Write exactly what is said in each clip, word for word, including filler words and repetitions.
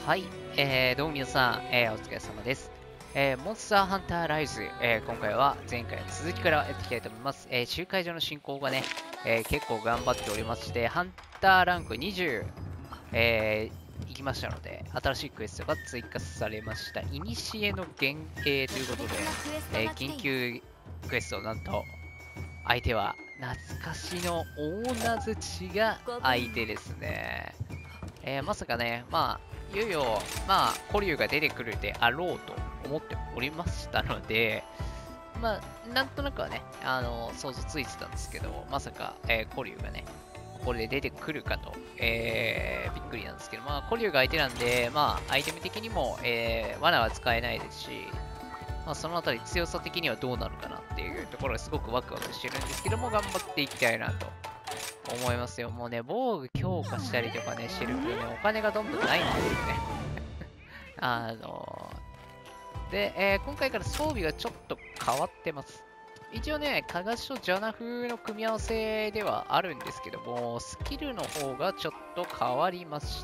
はい、えー、どうも皆さん、えー、お疲れ様です。えー、モンスターハンターライズ、えー、今回は前回の続きからやっていきたいと思います。えー、集会所の進行がね、えー、結構頑張っておりまして、ハンターランクにじゅう、えー、行きましたので、新しいクエストが追加されました。いにしえの原型ということで、えー、緊急クエスト、なんと、相手は懐かしの大名槌が相手ですね。えー、まさかね、まあ、いよいよ、まあ、古竜が出てくるであろうと思っておりましたので、まあ、なんとなくはね、あの、想像ついてたんですけど、まさか、えー、古竜がね、ここで出てくるかと、えー、びっくりなんですけど、まあ、古竜が相手なんで、まあ、アイテム的にも、えー、罠は使えないですし、まあ、そのあたり強さ的にはどうなるかなっていうところがすごくワクワクしてるんですけども、頑張っていきたいなと思いますよ。もうね、防具強化したりとかね、してるとね、お金がどんどんないんですよね。あのー、で、えー今回から装備がちょっと変わってます。一応ね、かがしとジャナフの組み合わせではあるんですけども、スキルの方がちょっと変わりました。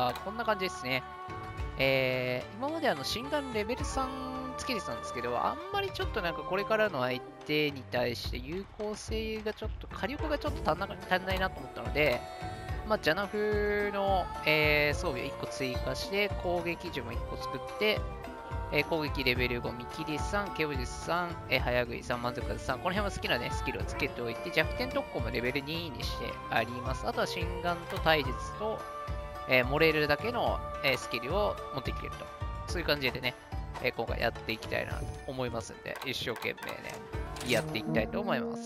こんな感じですね。えー、今まであの、心眼レベルさんつけてたんですけど、あんまりちょっとなんかこれからの相手に対して有効性がちょっと、火力がちょっと足んな足んないなと思ったので、まあ、ジャナフの、えー装備をいっこ追加して、攻撃樹もいっこ作って、えー攻撃レベルご、見切りさん、ケオジスさん、えー早食いさん、満足度さん、この辺は好きな、ね、スキルをつけておいて、弱点特攻もレベルににしてあります。あとは心眼と体術と、えー、盛れるだけの、えースキルを持っていけると。そういう感じでね、えー今回やっていきたいなと思いますんで、一生懸命ね、やっていきたいと思います。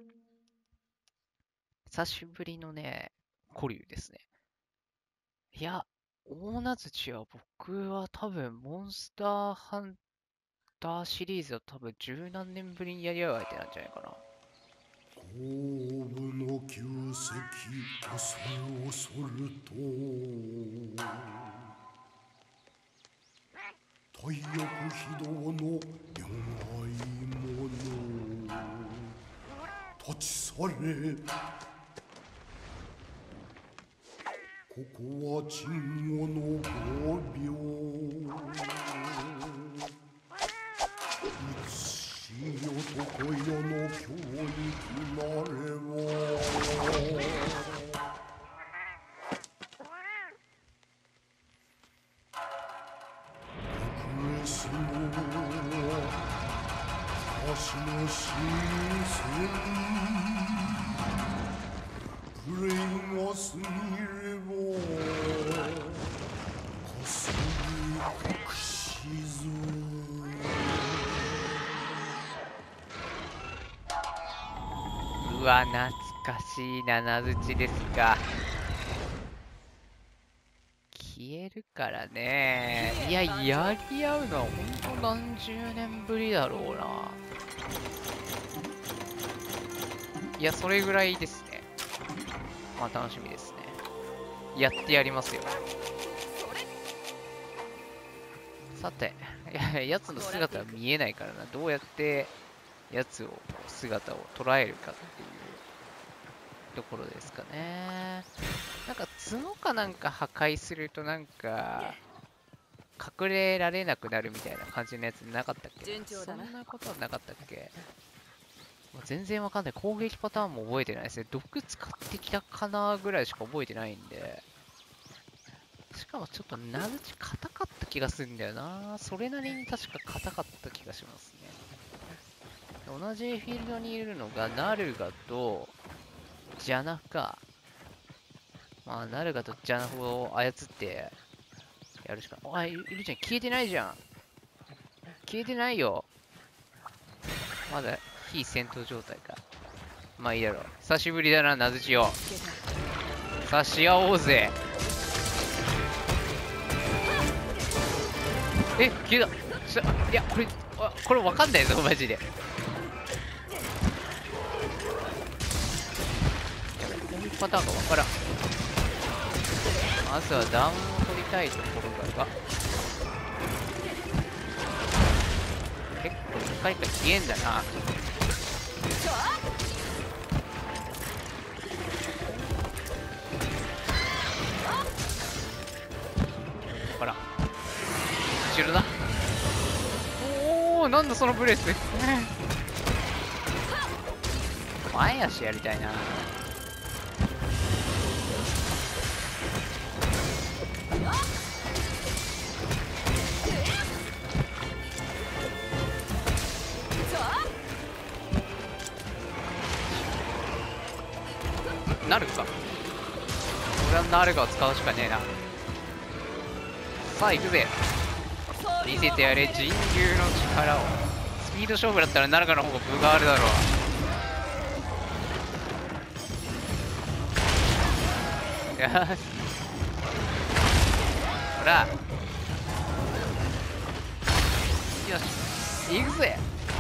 久しぶりのね、古竜ですね。いや、大名槌は僕は多分、モンスターハンターシリーズは多分十何年ぶりにやり合う相手なんじゃないかな。 後部の旧跡恐る恐ると体力非道の願い者立ち去れ。ここは鎮護の御廟。いつし男よの今日に決まればクエスの私の新鮮プレイが過ぎれば霞隠しず。 うわ、懐かしいななづちですか。消えるからね。いや、やり合うのはほんと何十年ぶりだろうな。いや、それぐらいですね。まあ楽しみですね。やってやりますよ。さて、いや、やつの姿は見えないからな。どうやってやつを、姿を捉えるかっていうところですかね。なんか角かなんか破壊するとなんか隠れられなくなるみたいな感じのやつなかったっけ？そんなことはなかったっけ？もう全然わかんない。攻撃パターンも覚えてないですね。毒使ってきたかなぐらいしか覚えてないんで。しかもちょっとナルチ硬かった気がするんだよな。それなりに確か硬かった気がしますね。同じフィールドにいるのがナルガとジャナフか。まあ、ナルガとジャナフを操ってやるしかない。あ、いるじゃん。消えてないじゃん。消えてないよ。まだ非戦闘状態か。まあいいだろう。久しぶりだな、ナズチよ。さあ、し合おうぜ。え、消えた。しいや、これ、あこれわかんないぞ、マジで。やべ、攻撃パターンがわからん。まずはダウンを取りたいところだが、結構一回一回消えんだな。 後ろだ。おお、なんだそのブレス前足やりたいな。なるか。俺はなるかを使うしかねえな。さあ行くぜ。見せてやれ人流の力を。スピード勝負だったらなるかの方が分があるだろう。よし、ほらよし行くぜ。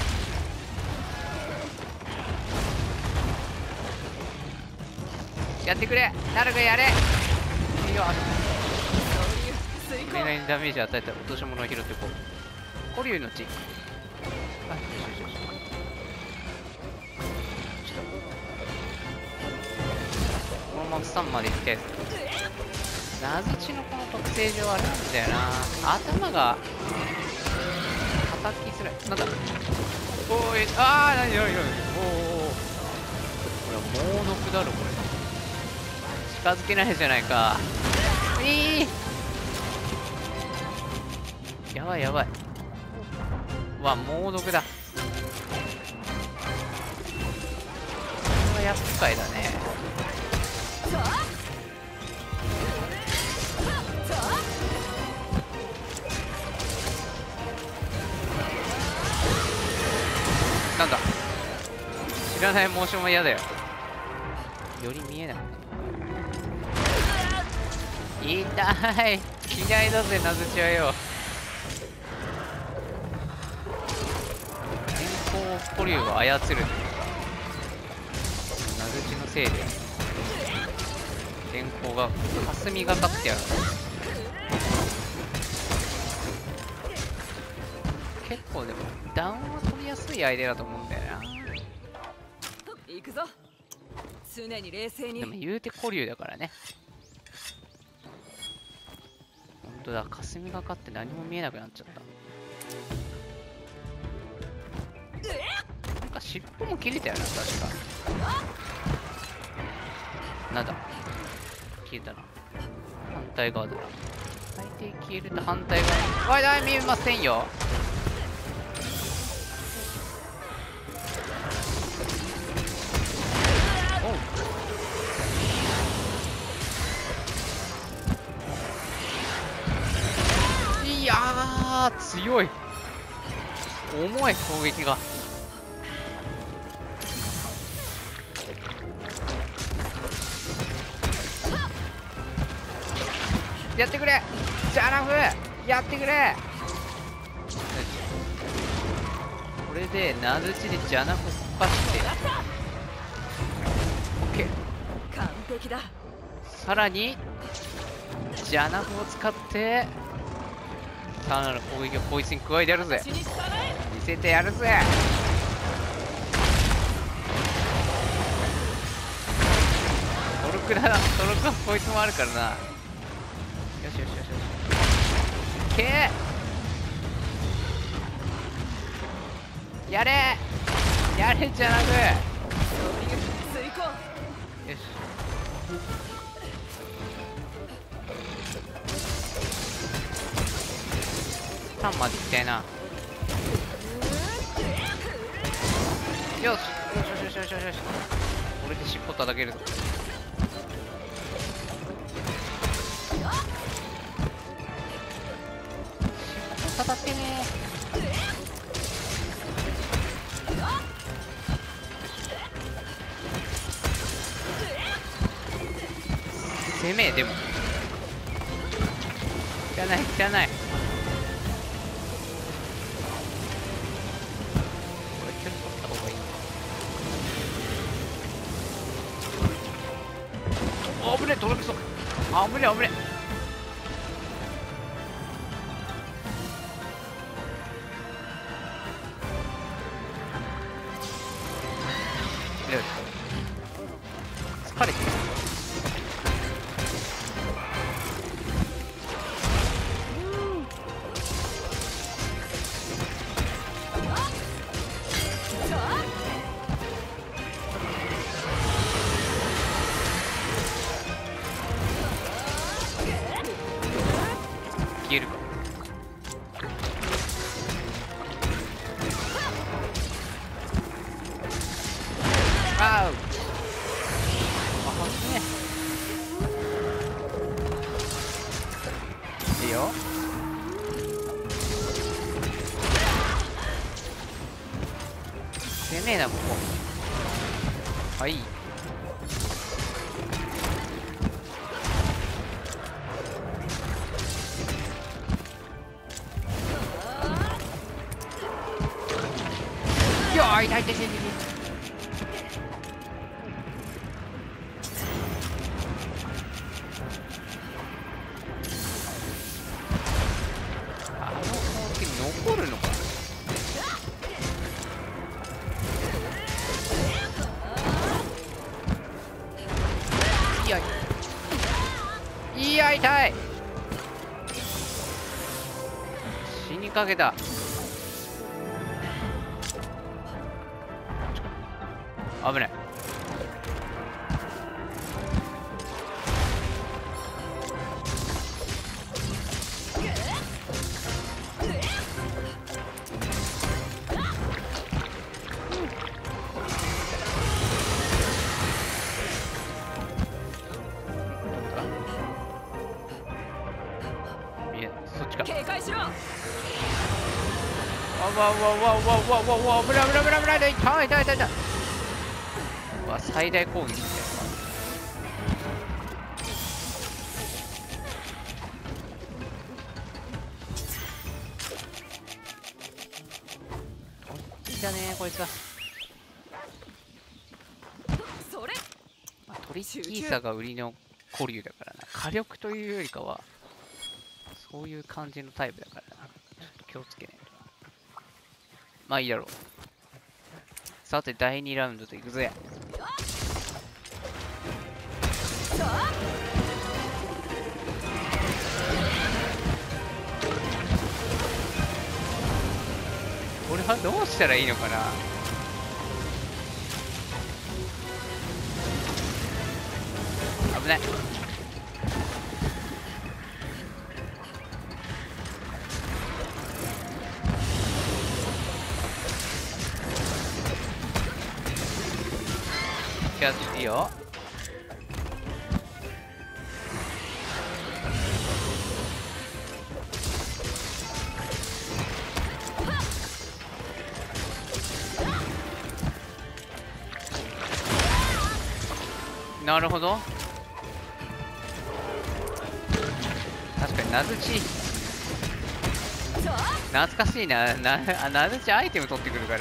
やってくれ、なるがやれ。いいよ。俺なりにダメージ与えたら落とし物を拾ってこう。古竜の地。あ、よしよしよし。ちょっとこのままさんまで行きたいです。ナズチのこの特性上あれなんだよな、頭が叩きづらい。なんだおい、ああ、なになになに、おお、これは猛毒だろ。これ近づけないじゃないか。いい、やばいやばい。うわ、猛毒だ。これは厄介だね。なんだ、知らないモーションは嫌だよ。より見えない。痛い、嫌いだぜナズチはよ。天候古竜を操るというか、ナズチのせいで天候が霞がかってやる。結構でもダウンは取りやすい相手だと思うんだよな。 行くぞ。常に冷静に。 でも言うて古竜だからね。本当だ、霞がかって何も見えなくなっちゃった。なんか尻尾も切れたよな、確か。なんだ、消えたな。反対側だ。大抵消えると反対側に。わい、だい見えませんよ。いやー強い、重い攻撃が。やってくれジャナフ、やってくれ。これでナズチでジャナフをかしてオッケー、 完璧だ。 さらにジャナフを使ってさらなる攻撃をこいつに加えてやるぜ。見せてやるぜ。トルクだな、トルクはこいつもあるからな。よしよしよしよし、けーやれやれじゃなく、 遂行。 よし、さんまでいきたいな。よしよしよしよしよしよし、これで尻尾叩けるぞ。尻尾叩けねえ。攻めでも汚い汚い。これ距離取った方がいい。あぶねえ、届きそう。あぶねえあぶねえ。よし、疲れてる。 消えるか。あーうあはねいいよ。攻めえなここ。はい。いやー痛い痛い痛い痛い。あの攻撃残るのか。いやいや痛い。死にかけた。危ない。いやそっちか。 警戒しろ。 わわわわわわわわ危ない危ない危ない危ない。痛い痛い痛い痛い。うわ最大攻撃みたいな。いいだねこいつは。 それまあ、トリッキーさが売りの古竜だからな。火力というよりかはそういう感じのタイプだからな。ちょっと気をつけないと。まあいいだろう。さてだいにラウンドといくぜ。俺はどうしたらいいのかな。危ない。キャッチいいよ。なるほど。確かに名槌懐かしいな。なあ名槌アイテム取ってくるから。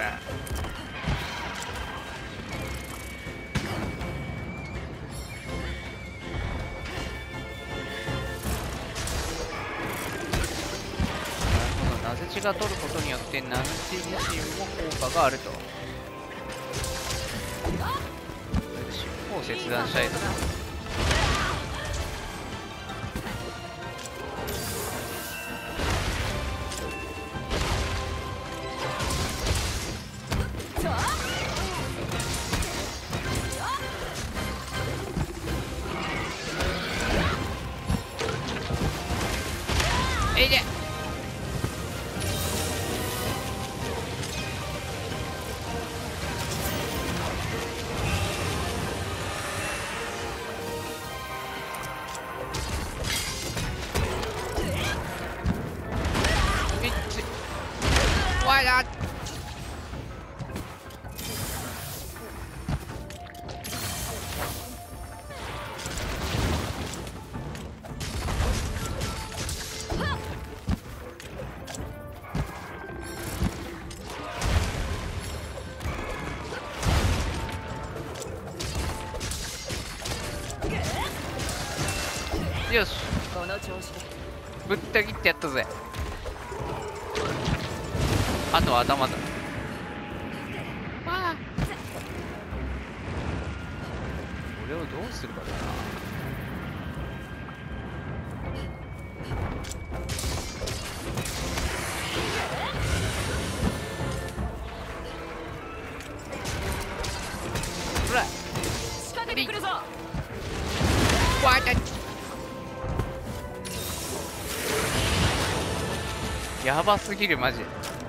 名槌が取ることによって名槌自身も効果があると。尻尾を切断したいと。えいで。わら。よしこの調子でぶった切ってやったぜ。あとは頭だ。わあこれをどうするかだな。ほら仕掛けてくるぞ。 わあ痛い。 やばすぎるマジ。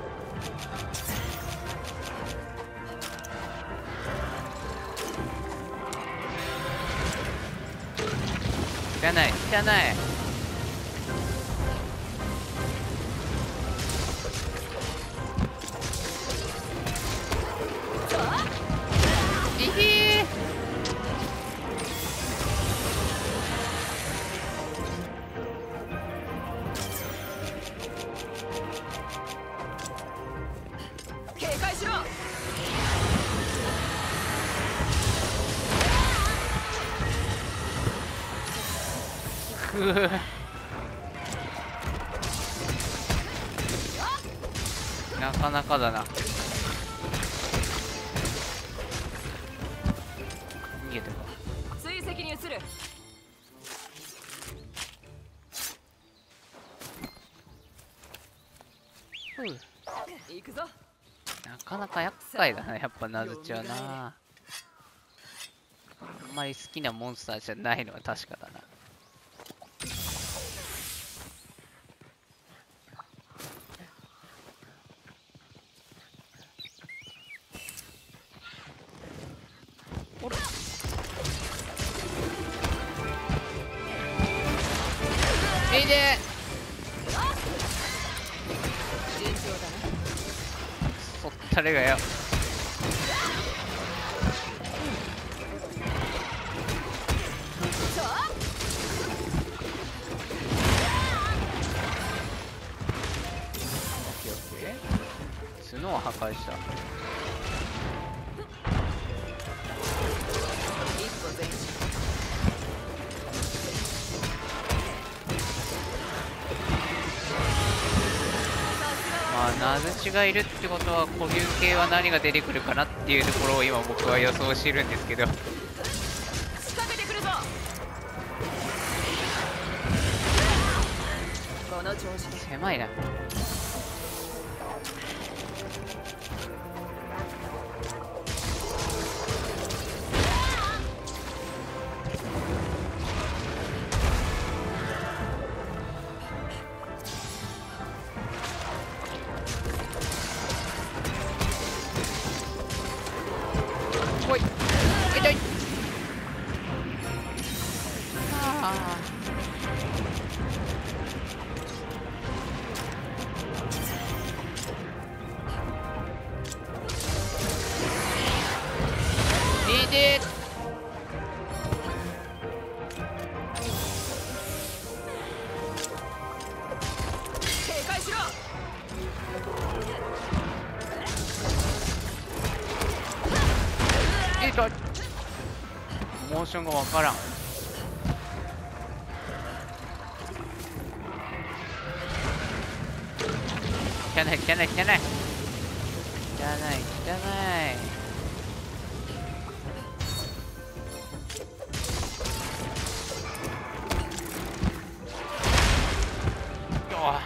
汚い汚い。いい。 警戒しろ。 くー。なかなかだな。逃げてこ追跡に移る。 う。 行くぞ。 なかなか厄介だな、やっぱナズチはな。あんまり好きなモンスターじゃないのは確かだな。おら。いいね。 順調だな。 そったれがよ。角を破壊した。 一歩前進。 まあナズチがいるってことは固有系は何が出てくるかなっていうところを今僕は予想してるんですけど。 仕掛けてくるぞ。この調子で狭いな。おい、痛い。あーいいで。 警戒しろ。 痛い。モーションがわからん。汚い汚い汚い汚い汚い。あ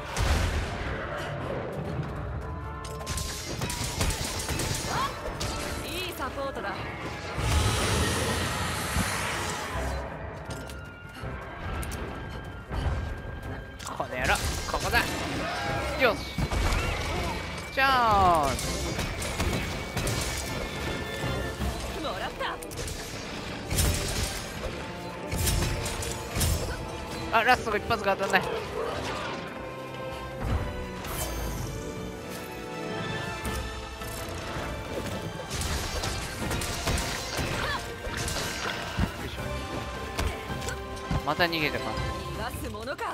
いいサポートだ。 この野郎、ここだ。よし、チャンス。 もらった。 あ、ラストが一発が当たんない。また逃げてか。 逃がすものか。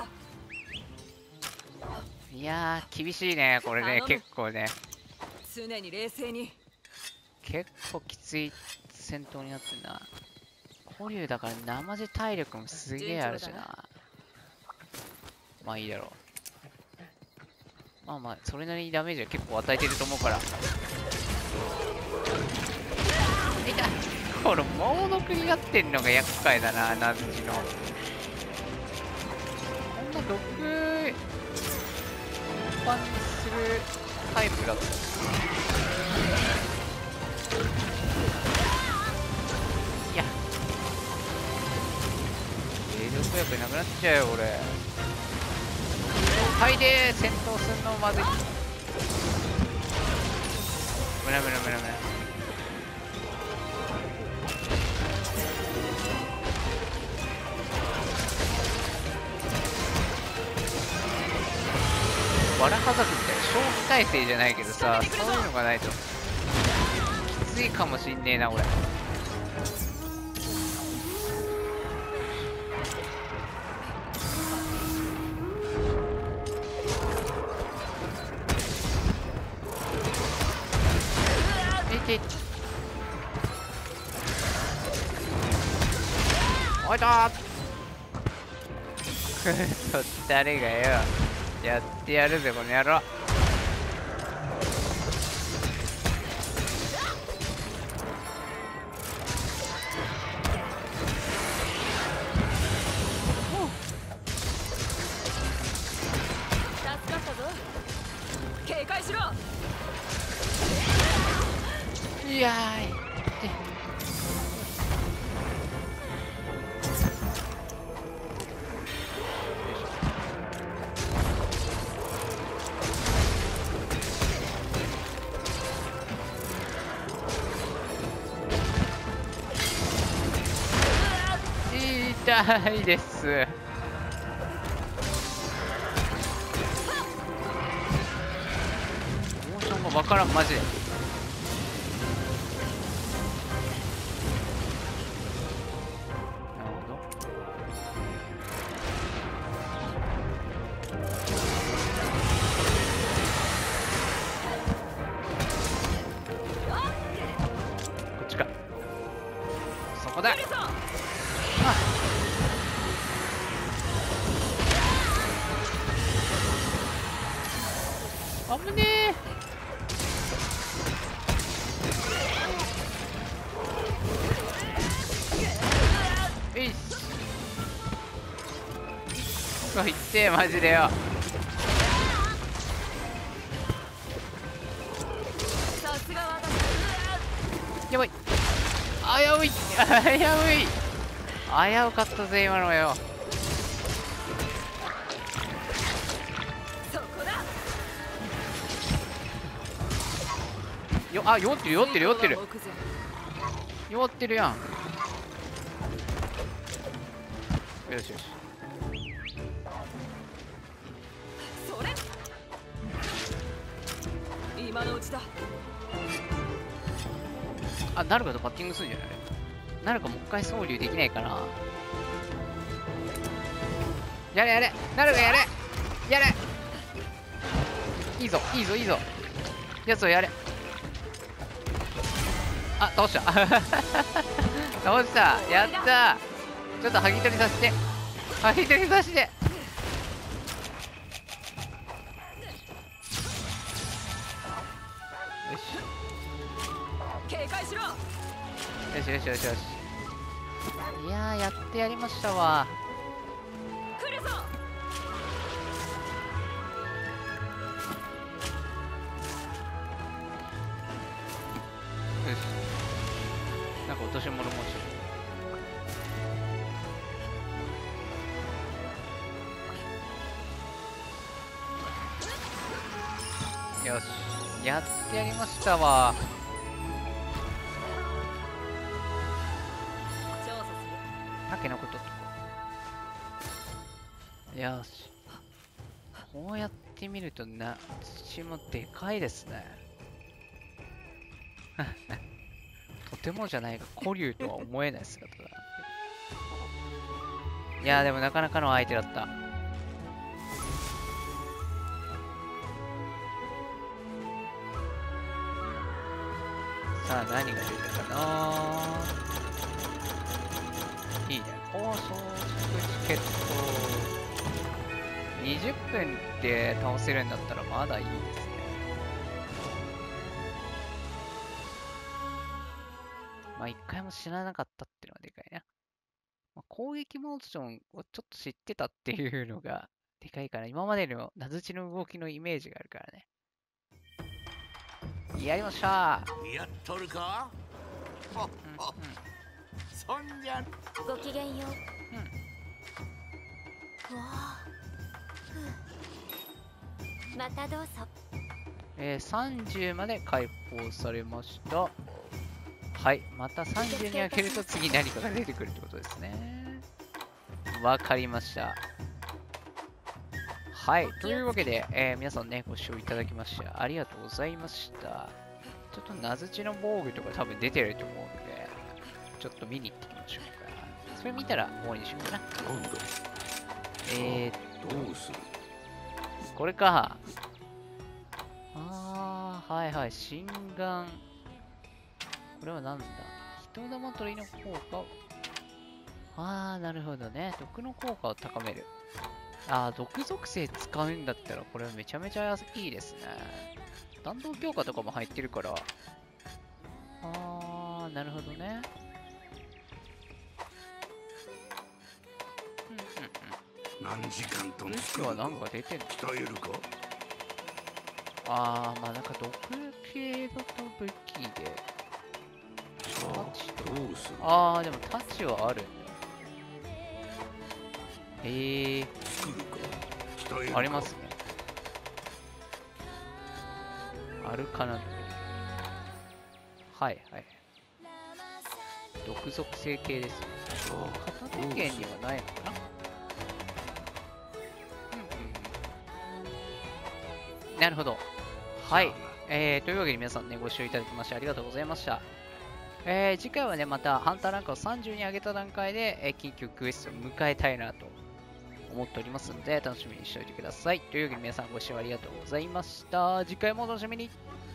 いやー厳しいねこれね。結構ね常に冷静に。 結構きつい戦闘になってんな。古竜だから生地体力もすげえあるしな。まあいいだろう。まあまあそれなりにダメージは結構与えてると思うから。いた。この猛毒になってんのが厄介だな、ナズチの。こんな毒一般にするタイプだった。いや霊力薬なくなっちゃうよ俺。 はいでー、戦闘すんのまずい。むらむらむらむら。バラハザクみたいな消費耐性じゃないけどさ、そういうのがないときついかもしんねえな俺。いておいとー誰がよやってやるぜこの野郎。 助かったぞ。警戒しろ。 いやーい痛いです。モーションがわからんマジで。ここだ。あぶねえ。えいっこいってマジでよ。やばい、危うい危うい危うかったぜ今のよ。よあ弱ってる弱ってる弱ってる弱ってるやん。よしよし。 それ今のうちだ。 あ、なるかとバッティングするんじゃない？なるかもう一回総流できないかな。やれやれなるかやれやれいいぞいいぞいいぞやつをやれ。あ、倒した倒した、やったー。ちょっと剥ぎ取りさせて剥ぎ取りさせて。よし警戒しろ。 よしよしよしよし。いやーやってやりましたわ。 来るぞ。 よし、なんか落とし物もしよし、やってやりましたわ。 調査する。 タケノコとよし、こうやってみるとな、土もでかいですねとてもじゃないが古竜とは思えない姿だ。いやーでもなかなかの相手だった。さあ何が出るかないいね。放送チケットにじゅっぷんで倒せるんだったらまだいいですね。まあ一回も知らなかったっていうのはでかいな。まあ、攻撃モーションをちょっと知ってたっていうのがでかいから、今までの名づちの動きのイメージがあるからね。やりましたー。やっとるか？ほっほっ。そんじゃ。 ごきげんよう。 うん。 うわあ。 またどうぞ。 えー、さんじゅうまで解放されました。はい、またさんじゅうに上げると次何かが出てくるってことですね。わかりました。はい、というわけで、えー、皆さんね、ご視聴いただきましてありがとうございました。ちょっと名づちの防具とか多分出てると思うので、ちょっと見に行ってきましょうか。それ見たら終わりにしようかな。えー、 どうする？ これか。あー、はいはい、心眼。これはなんだ？人玉取りの効果を。あー、なるほどね。毒の効果を高める。あー、毒属性使うんだったら、これはめちゃめちゃいいですね。弾道強化とかも入ってるから。あー、なるほどね。うんうんうん。 何時間とも毒はなんか出てんの？ 鍛えるか？ あー、まあなんか毒系だと武器で。 さあ、どうする？ あー、でもタッチはあるんだ。へー。 作るか？鍛えるか？ ありますね。あるかなと。はいはい。毒属性系ですね。片手剣にはないのかな？うんうん。なるほど。はい。えー、というわけで皆さんね、ご視聴いただきましてありがとうございました。えー、次回はね、またハンターランクをさんじゅうに上げた段階で、えー、緊急クエストを迎えたいなと思っておりますので、楽しみにしておいてください。というわけで皆さんご視聴ありがとうございました。次回もお楽しみに。